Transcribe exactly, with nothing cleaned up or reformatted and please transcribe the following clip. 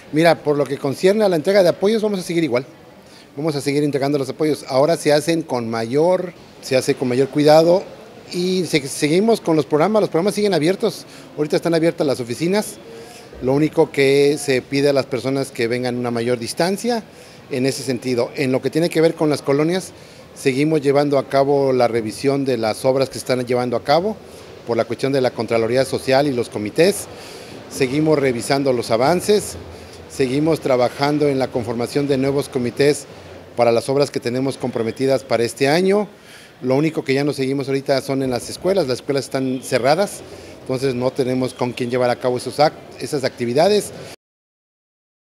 Mira, por lo que concierne a la entrega de apoyos, vamos a seguir igual. Vamos a seguir entregando los apoyos. Ahora se hacen con mayor, se hace con mayor cuidado y se- seguimos con los programas. Los programas siguen abiertos. Ahorita están abiertas las oficinas. Lo único que se pide a las personas que vengan una mayor distancia en ese sentido. En lo que tiene que ver con las colonias, seguimos llevando a cabo la revisión de las obras que se están llevando a cabo por la cuestión de la Contraloría Social y los comités. Seguimos revisando los avances, seguimos trabajando en la conformación de nuevos comités para las obras que tenemos comprometidas para este año. Lo único que ya no seguimos ahorita son en las escuelas, las escuelas están cerradas, entonces no tenemos con quién llevar a cabo esos act esas actividades.